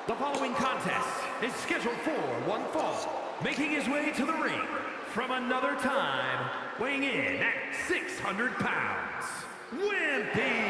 The following contest is scheduled for one fall, making his way to the ring from another time, weighing in at 600 pounds, Wimpy!